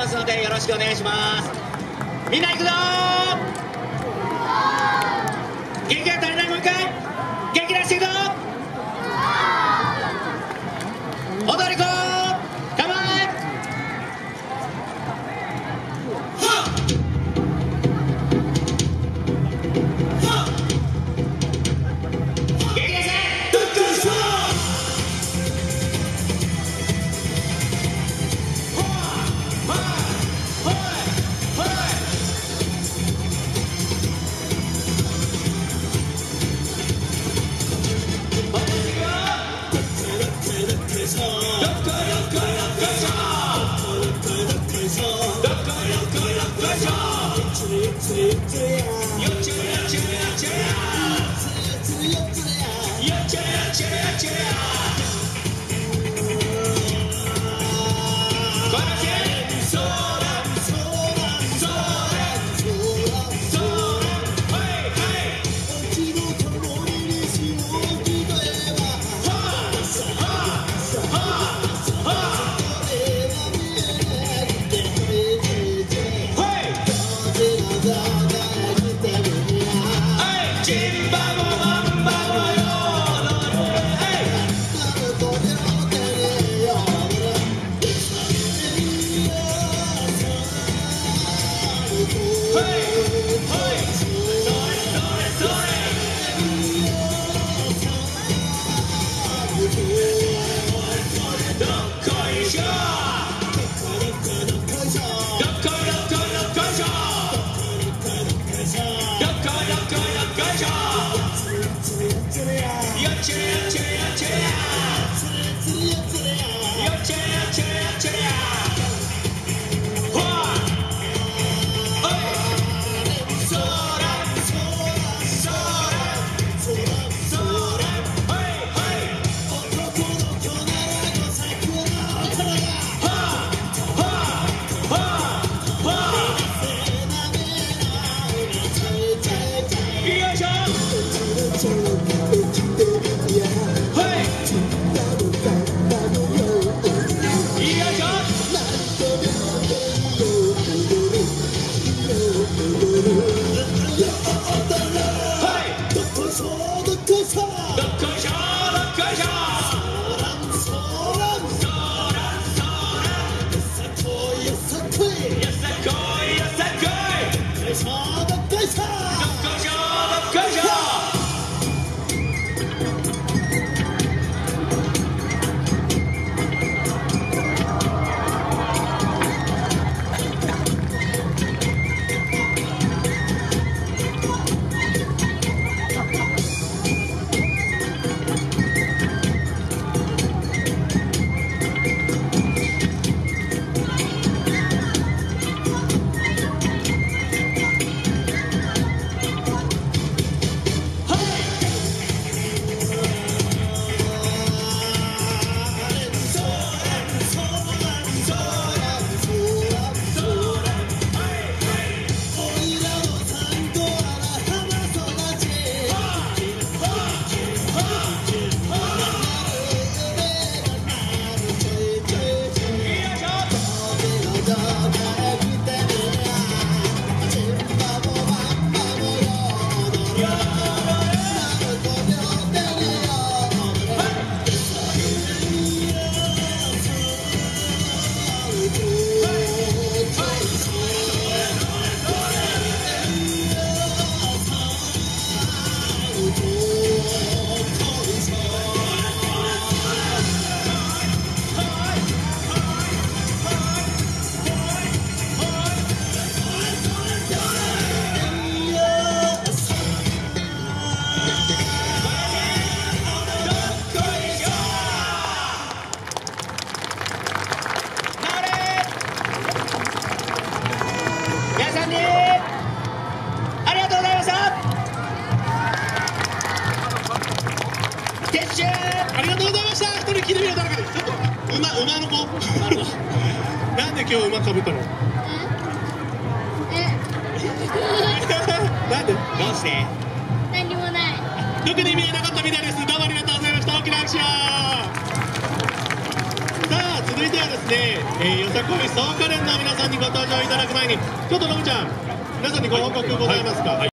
ますのでよろしくお願いします。みんな行くぞー。元気が足りない、もう一回元気出していくぞ。踊り子構え。 馬の子なんで今日馬かぶったの？なんで？ どうして？ 何もない。 特に見えなかったみたいです。どうもありがとうございました。大きな拍手を。さあ続続いてはですね、よさこい総カレンの皆さんにご登場いただく前に、ちょっとノブちゃん、皆さんにご報告ございますか。